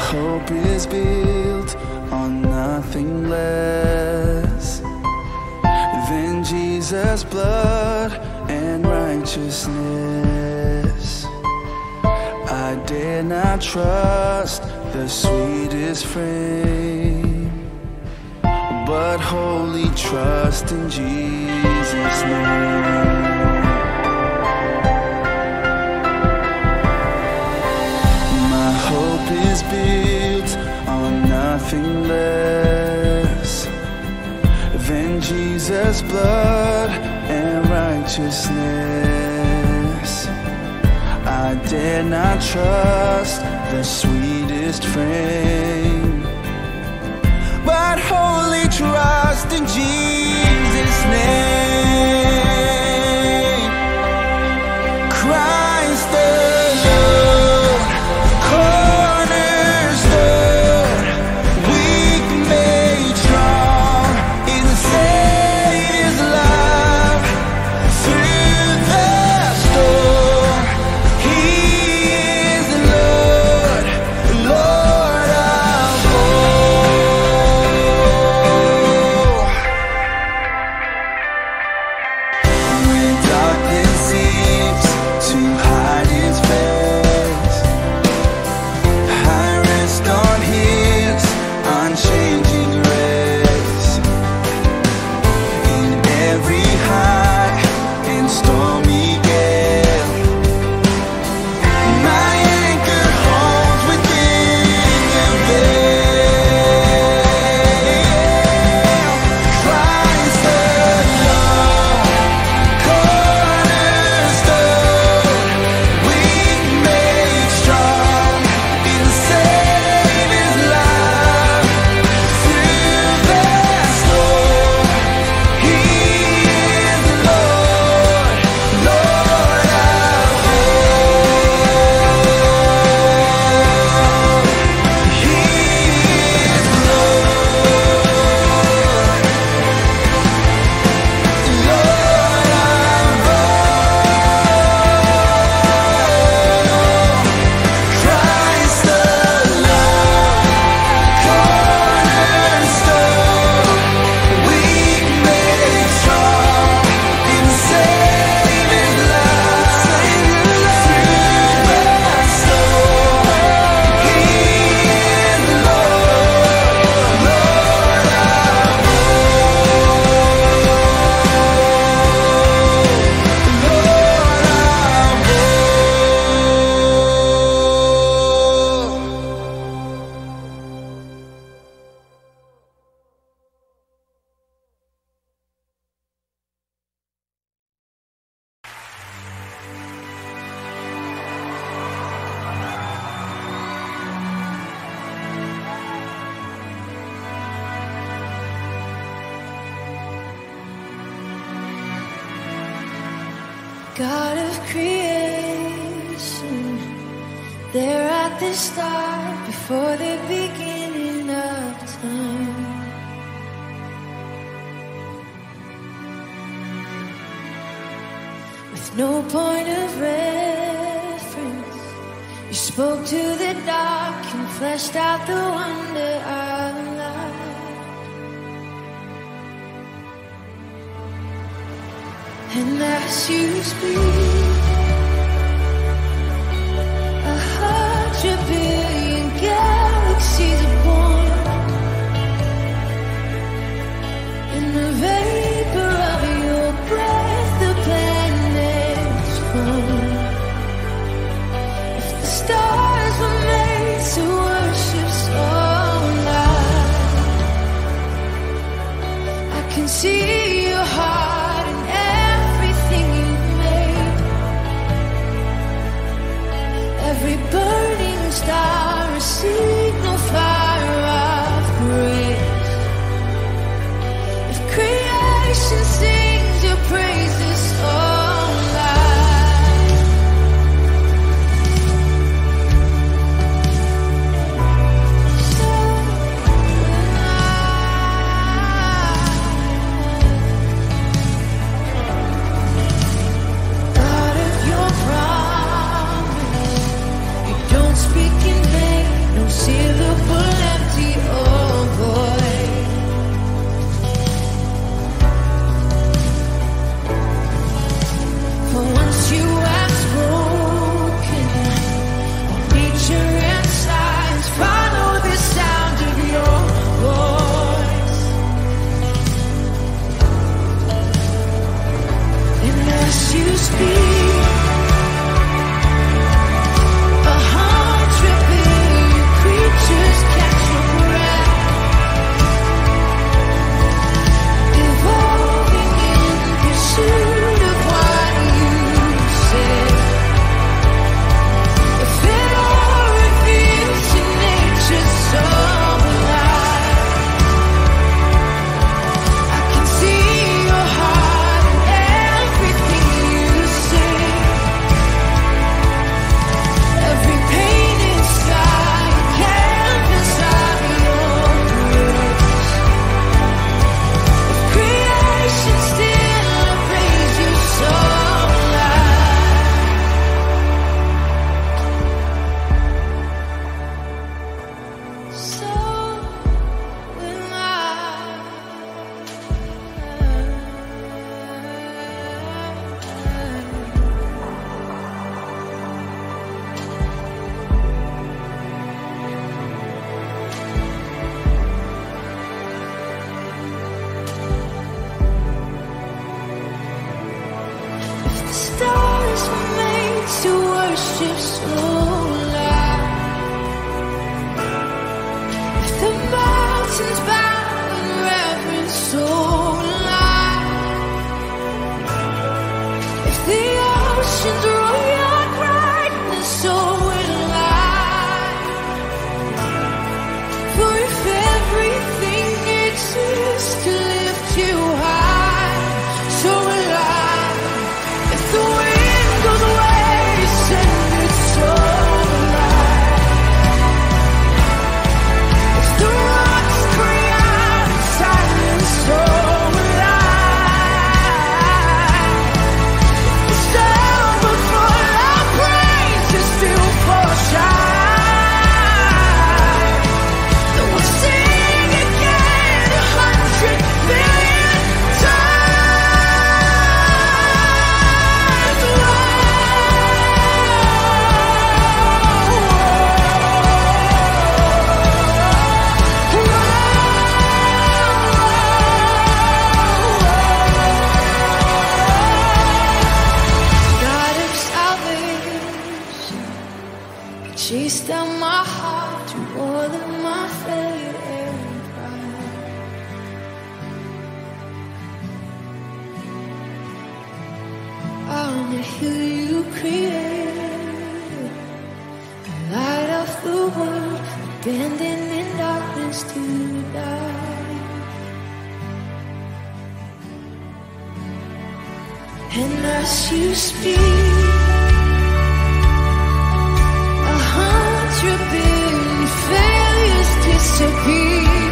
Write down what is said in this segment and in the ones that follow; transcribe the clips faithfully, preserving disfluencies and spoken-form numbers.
hope is built on nothing less than Jesus' blood and righteousness. I dare not trust the sweetest frame, but wholly trust in Jesus' name. My hope is built on nothing less than Jesus' blood and righteousness. I dare not trust the sweetest frame, but wholly trust in Jesus' name. Christ the Lord, cornerstone, weak made strong in the Savior's love. Through the storm, He is the Lord, Lord of all. When darkness seems to hide His face, I rest on His unchanging grace. In every high and stormy gale, my anchor holds within the veil. Christ the Lord, cornerstone, weak made strong in the Savior's love. Through the storm, He is the Lord, Lord of all. He is Lord, Lord of all. Christ the Lord, cornerstone, weak made strong in the Savior's love. Through the storm, He is the Lord, Lord of God of creation, there at the start, before the beginning of time. With no point of reference, you spoke to the dark and fleshed out the wonder of life. And as you speak, a hundred billion galaxies are born. In the vapor of your breath, the planets form. If the stars were made to worship so loud, I can see your heart in everything you made. Every burning star, a signal fire of grace. If creation sings your praises so loud, so loud. God of your promise, you don't speak in vain, no chased down my heart to more than my failure and pride. On the hill you created, the light of the world, abandoned in darkness to die. And as you speak, a hundred billion failures disappear.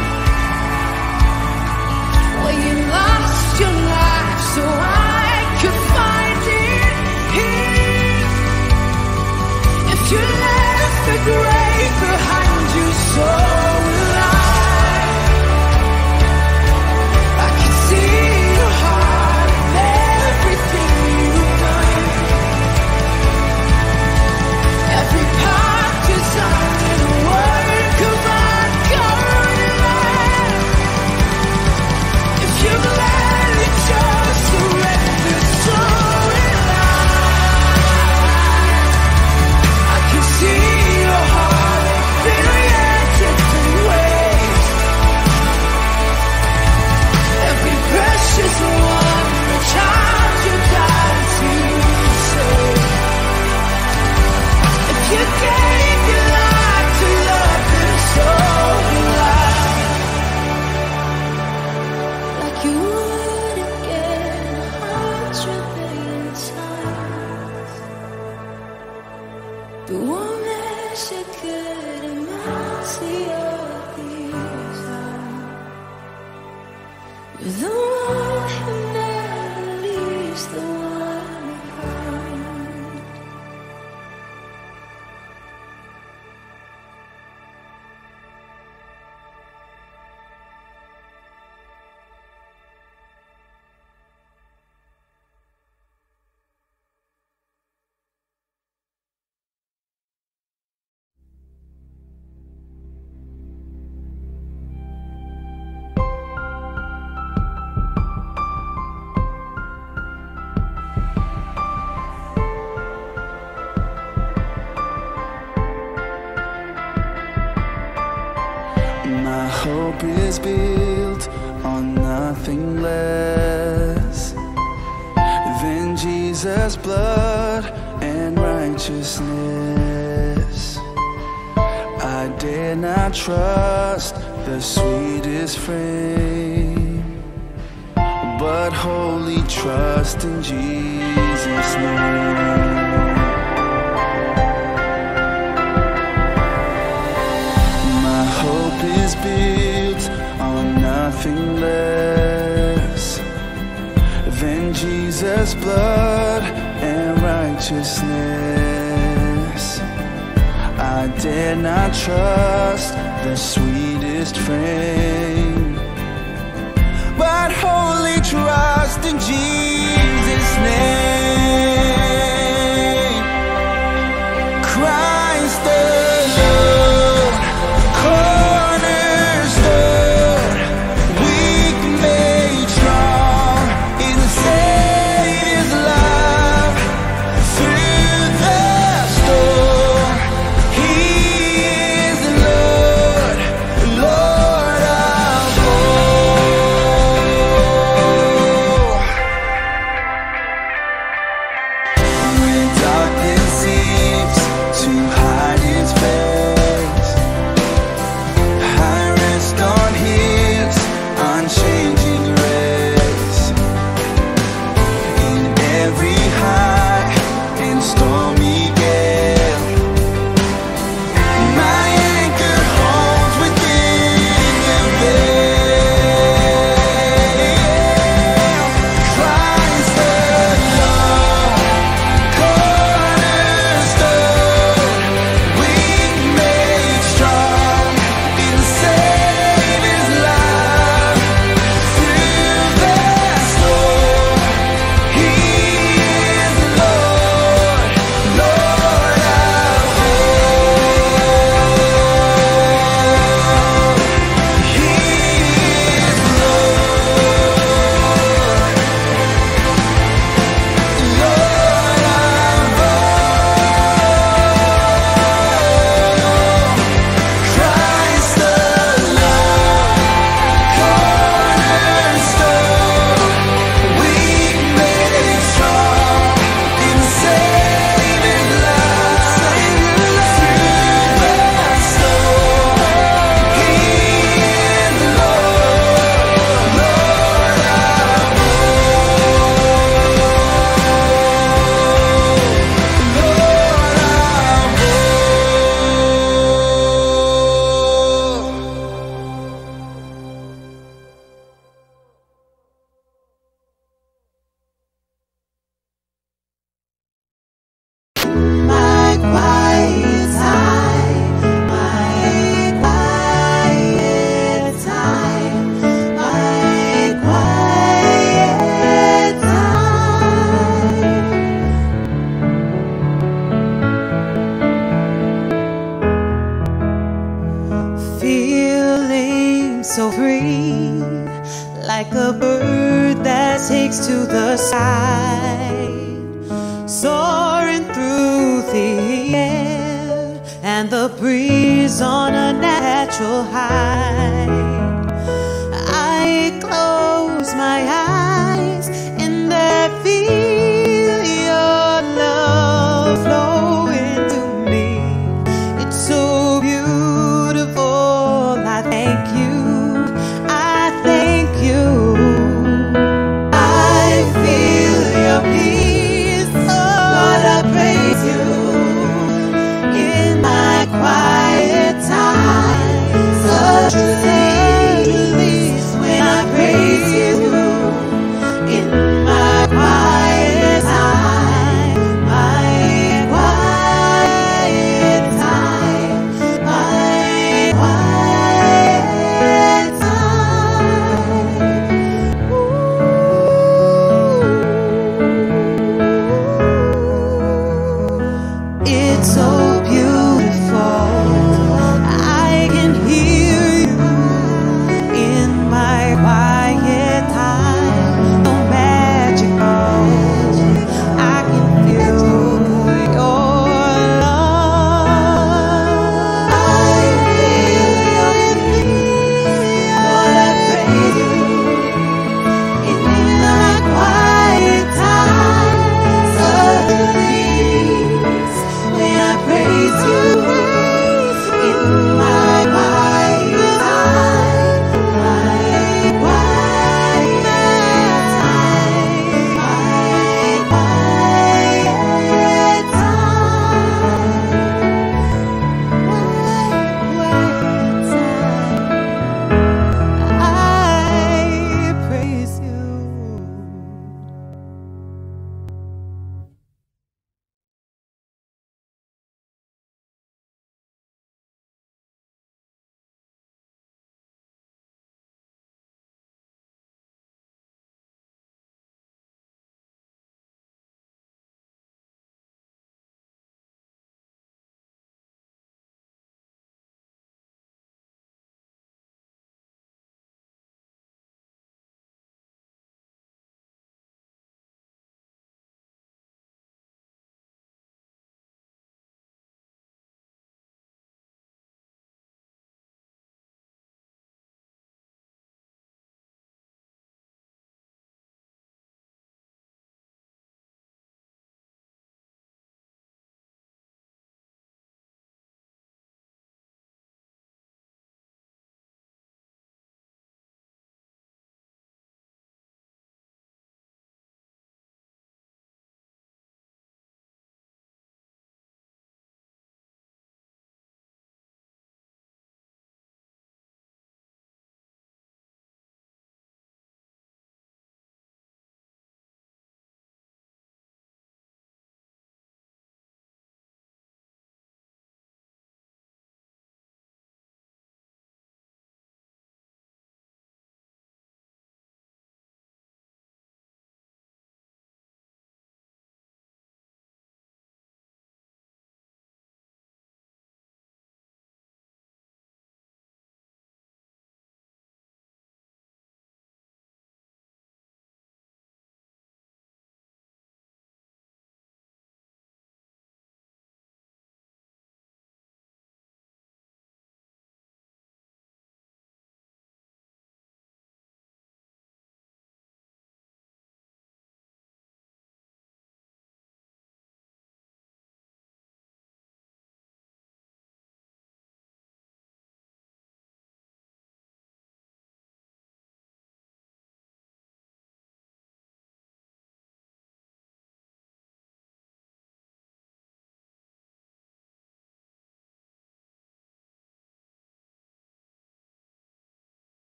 Well, you lost your life so I could find it here. If you left the grave behind you, so will I. I can see your heart and everything you've done. Every part designed in a work of art, covered in light. If you've let it just surrender, so will I. I can see your heart in a different ways. Every precious one, the child you died to save. If you gave your life to love them, so will I. Like you would again a hundred billion times. But won't measure good amount to your desire. You're the one who never leaves the one behind. My hope is built on nothing less than Jesus' blood and righteousness. I dare not trust the sweetest frame, but wholly trust in Jesus' name. Hope is built on nothing less than Jesus' blood and righteousness. I dare not trust the sweetest frame, but wholly trust in Jesus' name. Christ alone, Cornerstone, weak made strong in Savior's love. Through the storm, He is the Lord, Lord of all. like a bird that takes to the sky, soaring through the air, and the breeze on a natural high. I close my eyes and I feel your love flowing to me. It's so beautiful. I thank you. I thank you. I feel your peace. Lord, I praise you in my quiet time. Such release when I praise you in my quiet time. My quiet time. My quiet time. Ooh. It's so